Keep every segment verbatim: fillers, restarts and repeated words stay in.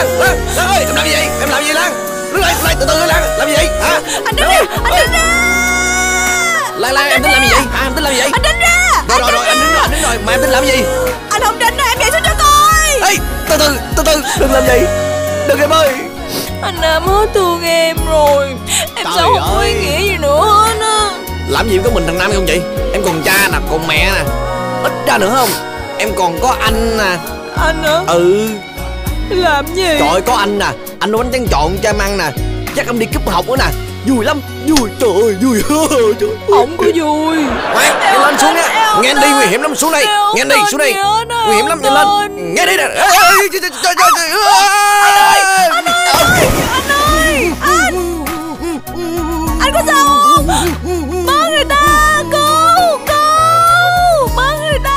Lan, Lan, Lan ơi, em làm gì vậy? Em làm gì Lan? Đứng lại, lại từ từ Lan, làm gì vậy? Hả? Anh đứng ra, anh đứng ra. Lan, Lan, em tính làm gì vậy? Hả? Em tính làm gì vậy? Anh đứng ra. Rồi rồi rồi, anh đứng rồi, anh đứng rồi, mà em tính làm gì? Anh không đứng nữa, em nhảy xuống cho coi. Ê, từ từ, từ từ, đừng làm gì. Đừng em ơi. Anh Nam hết thương em rồi. Em Trời sao không có ơi. ý nghĩa gì nữa hết á. Làm gì có mình thằng Nam không chị? Em còn cha nè, còn mẹ nè. Ít ra nữa không? Em còn có anh nè. Anh hả? Ừ. Làm gì? Trời ơi, có anh nè. Anh nấu bánh tráng trộn cho em ăn nè. Chắc em đi cúp học nữa nè. Vui lắm. Vui, trời ơi, vui. Trời ơi. Không có vui. Ngoan, nhanh lên xuống nha. Nghe anh đi, nguy hiểm lắm, xuống đây. Nghe anh đi, xuống đây. Nguy hiểm lắm, nhanh lên. Nghe đi nè. Ê, ê, trời, trời, trời, trời. Anh ơi, anh ơi, anh ơi, anh. Anh có sao không? Bớ người ta, cứu, cứu, bớ người ta.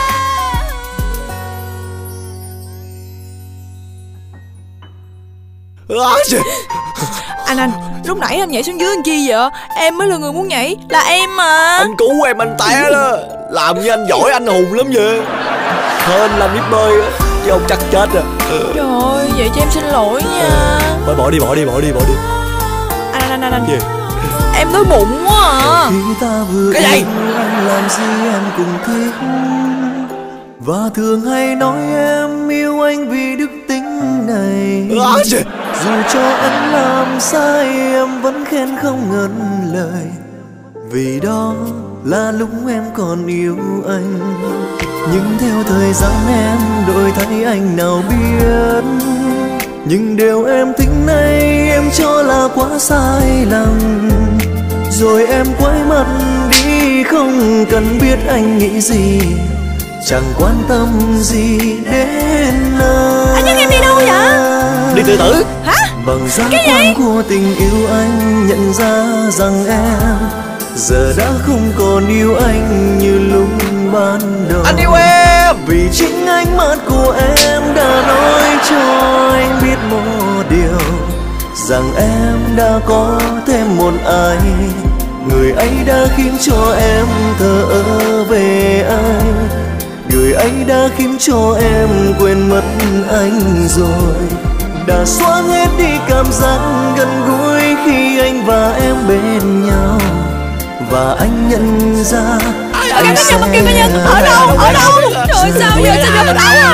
Anh anh, lúc nãy anh nhảy xuống dưới làm chi vậy? Em mới là người muốn nhảy, là em mà. Anh cứu em, anh té đó. Làm như anh giỏi, anh hùng lắm vậy. Hên làm biết bơi á, chứ không chắc chết rồi. Trời ơi, vậy cho em xin lỗi nha. Thôi bỏ đi, bỏ đi, bỏ đi, bỏ đi. Anh anh anh anh. Gì? Em đói bụng quá à. Cái gì? Anh làm gì em cũng thích, và thường hay nói em yêu anh vì đức tính này. À, gì? Dù cho anh làm sai em vẫn khen không ngần lời, vì đó là lúc em còn yêu anh. Nhưng theo thời gian em đổi thay anh nào biết, nhưng điều em thích nay em cho là quá sai lầm. Rồi em quay mặt đi không cần biết anh nghĩ gì, chẳng quan tâm gì đến anh. Anh dắt em đi đâu vậy? Đi tự tử. Hả? Bằng giác quan của tình yêu anh nhận ra rằng em giờ đã không còn yêu anh như lúc ban đầu. Anh yêu em. Vì chính ánh mắt của em đã nói cho anh biết một điều, rằng em đã có thêm một ai. Người ấy đã khiến cho em thờ ơ về anh, người ấy đã khiến cho em quên mất anh rồi. Đã xóa hết đi cảm giác gần gũi khi anh và em bên nhau, và anh nhận ra Ở cái nhân, cái nhân, ở đâu, ở đâu? Trời sao giờ sao giờ tao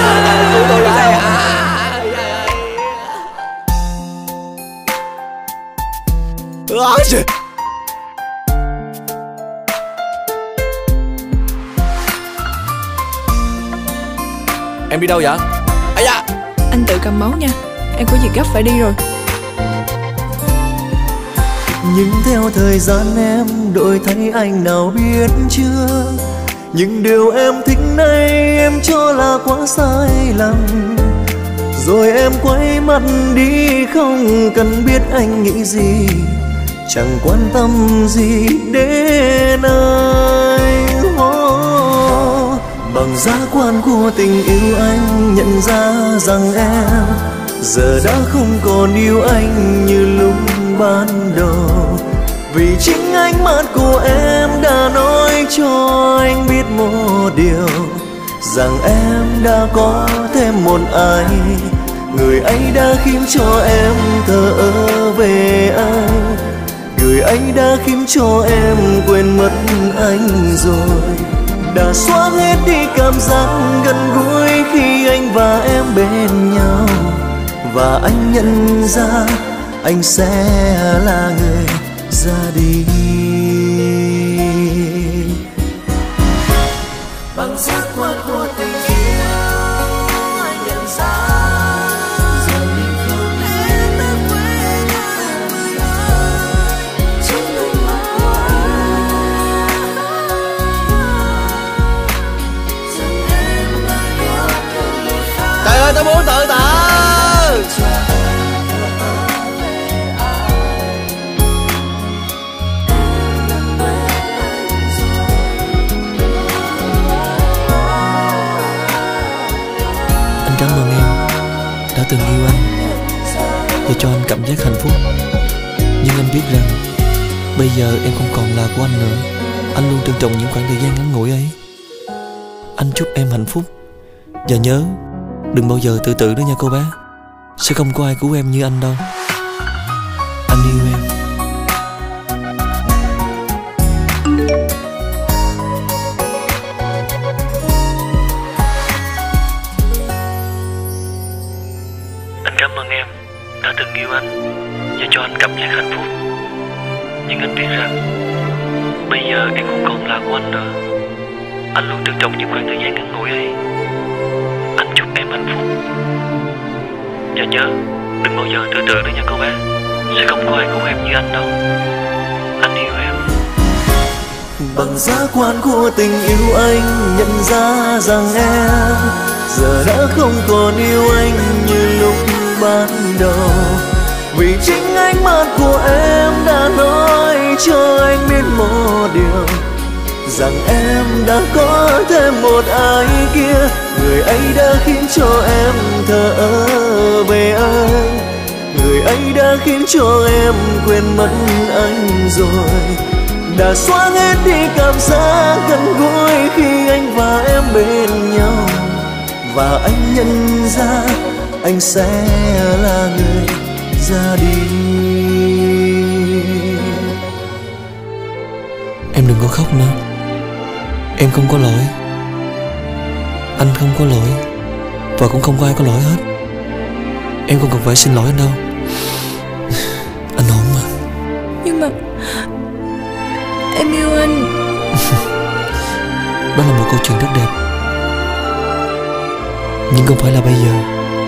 à? Em đi đâu vậy? Ây da. Anh tự cầm máu nha, em có việc gấp phải đi rồi. Nhưng theo thời gian em đổi thay anh nào biết chưa, những điều em thích nay em cho là quá sai lầm. Rồi em quay mặt đi không cần biết anh nghĩ gì, chẳng quan tâm gì đến anh. Oh, bằng giác quan của tình yêu anh nhận ra rằng em giờ đã không còn yêu anh như lúc ban đầu. Vì chính ánh mắt của em đã nói cho anh biết một điều, rằng em đã có thêm một ai. Người ấy đã khiến cho em thờ ơ về anh, người ấy đã khiến cho em quên mất anh rồi. Đã xóa hết đi cảm giác gần gũi khi anh và em bên nhau, và anh nhận ra anh sẽ là người ra đi. Bằng giác quan của tình yêu anh nhận ra giờ mình không thể ta quên người ơi, chính ánh mắt của anh rằng em đã có thêm một ai. Trời ơi, tao muốn tự tử. Cảm ơn em đã từng yêu anh và cho anh cảm giác hạnh phúc. Nhưng anh biết rằng bây giờ em không còn là của anh nữa. Anh luôn trân trọng những khoảng thời gian ngắn ngủi ấy. Anh chúc em hạnh phúc, và nhớ đừng bao giờ tự tử đó nha cô bé. Sẽ không có ai cứu em như anh đâu. Anh yêu em. Anh cảm ơn em đã từng yêu anh và cho anh cảm giác hạnh phúc. Nhưng anh biết rằng bây giờ em không còn là của anh nữa. Anh luôn trân trọng những khoảng thời gian ngắn ngủi ấy. Anh chúc em hạnh phúc. Và nhớ, đừng bao giờ tự tử nữa nha cô bé. Sẽ không có ai cứu em như anh đâu. Anh yêu em. Bằng giác quan của tình yêu anh nhận ra rằng em giờ đã không còn yêu anh như lúc ban đầu. Vì chính ánh mắt của em đã nói cho anh biết một điều, rằng em đã có thêm một ai kia. Người ấy đã khiến cho em thờ ơ về anh, người ấy đã khiến cho em quên mất anh rồi. Đã xóa hết đi cảm giác gần gũi khi anh và em bên nhau. Và anh nhận ra anh sẽ là người ra đi. Em đừng có khóc nữa. Em không có lỗi. Anh không có lỗi. Và cũng không có ai có lỗi hết. Em không cần phải xin lỗi anh đâu. Anh ổn mà. Nhưng mà em yêu anh. Đó là một câu chuyện rất đẹp, nhưng không phải là bây giờ.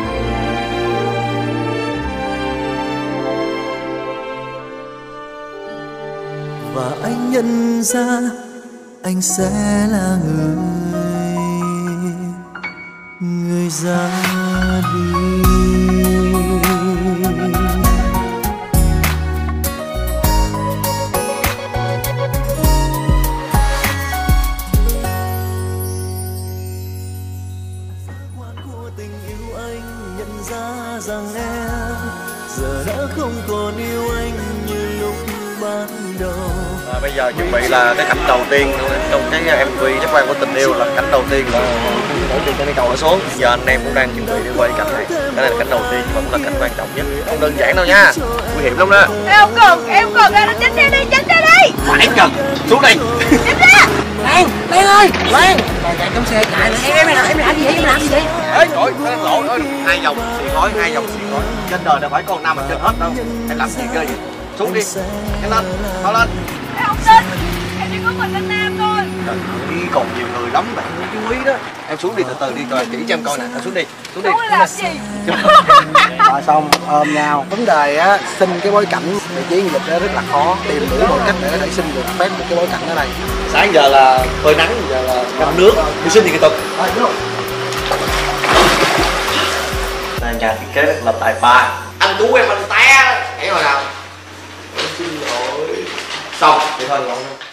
Và anh nhận ra anh sẽ là người người ra đi. Rằng em giờ đã không còn yêu anh như lúc ban đầu. À, bây giờ chuẩn bị là cái cảnh đầu tiên trong cái em vê Giác Quan của Tình Yêu, là cảnh đầu tiên là nổi trên cái cầu nó xuống. Giờ anh em cũng đang chuẩn bị để quay cảnh này. Cái này là cảnh đầu tiên nhưng mà cũng là cảnh quan trọng nhất, không đơn giản đâu nha, nguy hiểm lắm đó. Em không cần, em không cần, anh tránh ra đi, tránh ra đi. Phải cần, xuống đây. Tránh ra. Lan, Lan ơi, Lan, Lan chạy trong xe chạy, em em làm em làm gì vậy, em làm gì vậy? Ê, trời ơi, lộn ơi, hai dòng xì khói, hai dòng xì khói. Trên đời đâu phải con nào mà trên hết đâu. Em làm gì ghê vậy? Xuống đi, nhanh lên, mau lên. Em không tin, em chỉ có mình anh Nam thôi. Đi còn nhiều người lắm, bạn chú ý đó. Em xuống đi, từ từ đi, coi kỹ cho em coi nè. Em xuống đi, xuống đi. Xuống làm gì? Rồi xong ôm nhau. Vấn đề á, xin cái bối cảnh vị trí du lịch đó rất là khó, tìm đủ mọi cách để có thể xin được phép một cái bối cảnh ở đây. Sáng giờ là phơi nắng, giờ là ngâm nước, đi xin thì kỹ thuật. Đây, nhà thiết kế rất là tài ba. Anh cứu em, anh té, thấy rồi nào? Xin lỗi. Xong, thì thôi, lộn.